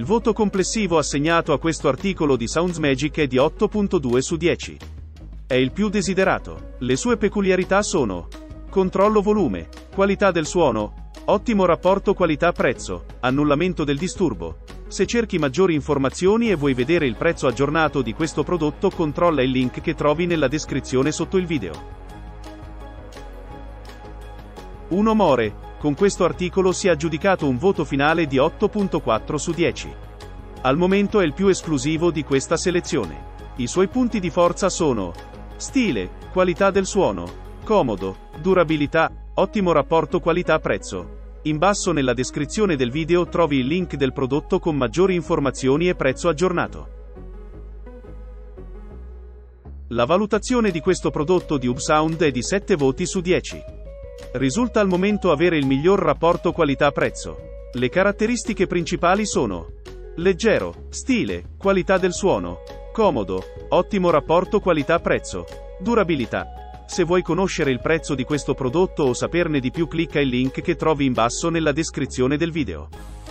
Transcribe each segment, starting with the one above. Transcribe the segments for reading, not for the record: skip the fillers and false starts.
voto complessivo assegnato a questo articolo di Soundsmagic è di 8.2 su 10. È il più desiderato. Le sue peculiarità sono: controllo volume, qualità del suono, ottimo rapporto qualità-prezzo, annullamento del disturbo. Se cerchi maggiori informazioni e vuoi vedere il prezzo aggiornato di questo prodotto, controlla il link che trovi nella descrizione sotto il video. Uno More. Con questo articolo si è aggiudicato un voto finale di 8.4 su 10. Al momento è il più esclusivo di questa selezione. I suoi punti di forza sono: stile, qualità del suono, comodo, durabilità, ottimo rapporto qualità-prezzo. In basso nella descrizione del video trovi il link del prodotto con maggiori informazioni e prezzo aggiornato. La valutazione di questo prodotto di UBSound è di 7 voti su 10. Risulta al momento avere il miglior rapporto qualità-prezzo. Le caratteristiche principali sono: leggero, stile, qualità del suono, comodo, ottimo rapporto qualità-prezzo, durabilità. Se vuoi conoscere il prezzo di questo prodotto o saperne di più, clicca il link che trovi in basso nella descrizione del video.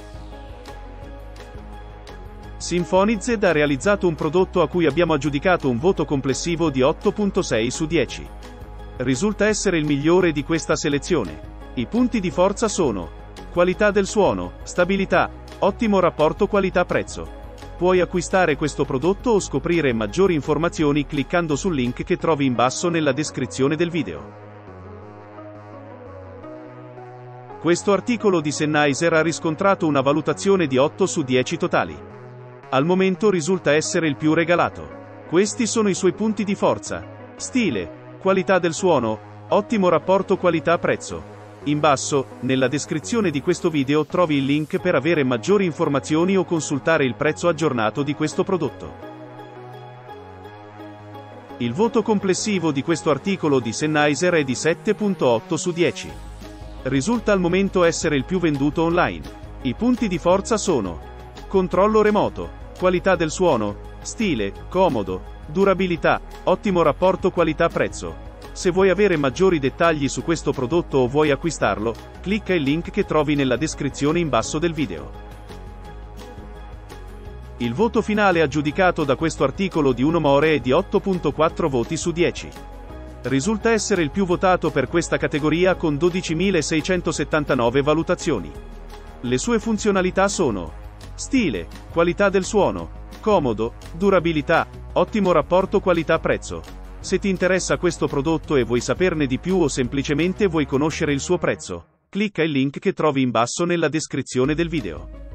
Symphonize ha realizzato un prodotto a cui abbiamo aggiudicato un voto complessivo di 8.6 su 10. Risulta essere il migliore di questa selezione. I punti di forza sono: qualità del suono, stabilità, ottimo rapporto qualità-prezzo. Puoi acquistare questo prodotto o scoprire maggiori informazioni cliccando sul link che trovi in basso nella descrizione del video. Questo articolo di Sennheiser ha riscontrato una valutazione di 8 su 10 totali. Al momento risulta essere il più regalato. Questi sono i suoi punti di forza: stile, qualità del suono, ottimo rapporto qualità-prezzo. In basso, nella descrizione di questo video trovi il link per avere maggiori informazioni o consultare il prezzo aggiornato di questo prodotto. Il voto complessivo di questo articolo di Sennheiser è di 7.8 su 10. Risulta al momento essere il più venduto online. I punti di forza sono: controllo remoto, qualità del suono, stile, comodo, durabilità, ottimo rapporto qualità-prezzo. Se vuoi avere maggiori dettagli su questo prodotto o vuoi acquistarlo, clicca il link che trovi nella descrizione in basso del video. Il voto finale aggiudicato da questo articolo di Uno More è di 8.4 voti su 10. Risulta essere il più votato per questa categoria con 12.679 valutazioni. Le sue funzionalità sono: stile, qualità del suono, comodo, durabilità, ottimo rapporto qualità-prezzo. Se ti interessa questo prodotto e vuoi saperne di più o semplicemente vuoi conoscere il suo prezzo, clicca il link che trovi in basso nella descrizione del video.